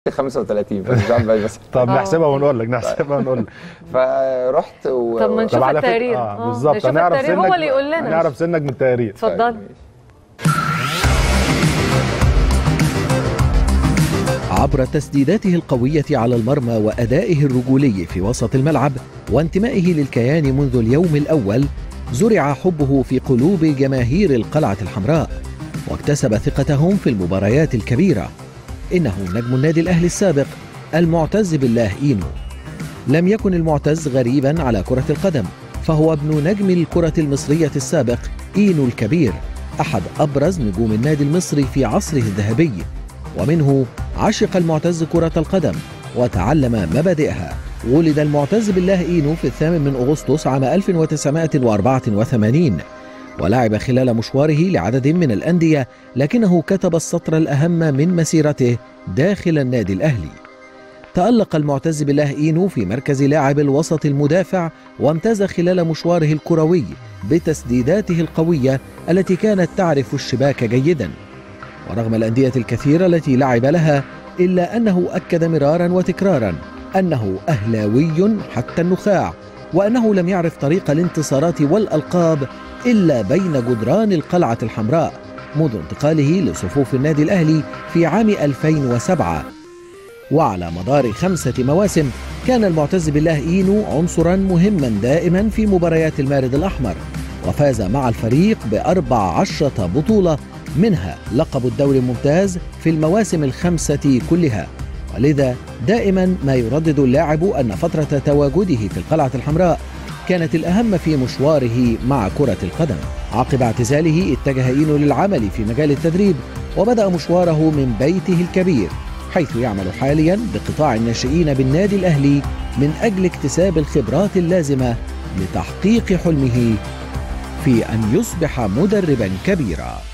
35 فمش عارف بس. طب نحسبها ونقول لك فرحت طب ما نشوف التقرير. بالظبط، هنعرف سنك، هو اللي يقول لنا هنعرف سنك من التقرير. اتفضل. عبر تسديداته القوية على المرمى وأدائه الرجولي في وسط الملعب وانتمائه للكيان منذ اليوم الأول، زرع حبه في قلوب جماهير القلعة الحمراء واكتسب ثقتهم في المباريات الكبيرة. إنه نجم النادي الأهلي السابق المعتز بالله إينو. لم يكن المعتز غريبا على كرة القدم، فهو ابن نجم الكرة المصرية السابق إينو الكبير، أحد أبرز نجوم النادي المصري في عصره الذهبي، ومنه عشق المعتز كرة القدم وتعلم مبادئها. ولد المعتز بالله إينو في 8 أغسطس عام 1984، ولعب خلال مشواره لعدد من الأندية، لكنه كتب السطر الأهم من مسيرته داخل النادي الأهلي. تألق المعتز بالله إينو في مركز لاعب الوسط المدافع، وامتاز خلال مشواره الكروي بتسديداته القوية التي كانت تعرف الشباك جيدا. ورغم الأندية الكثيرة التي لعب لها، إلا أنه أكد مرارا وتكرارا أنه أهلاوي حتى النخاع، وأنه لم يعرف طريق الانتصارات والألقاب إلا بين جدران القلعة الحمراء منذ انتقاله لصفوف النادي الأهلي في عام 2007. وعلى مدار 5 مواسم كان المعتز بالله إينو عنصرا مهما دائما في مباريات المارد الأحمر، وفاز مع الفريق ب14 بطولة، منها لقب الدوري الممتاز في المواسم ال5 كلها. ولذا دائما ما يردد اللاعب أن فترة تواجده في القلعة الحمراء كانت الأهم في مشواره مع كرة القدم. عقب اعتزاله اتجه إينو للعمل في مجال التدريب، وبدأ مشواره من بيته الكبير، حيث يعمل حاليا بقطاع الناشئين بالنادي الأهلي من أجل اكتساب الخبرات اللازمة لتحقيق حلمه في أن يصبح مدربا كبيرا.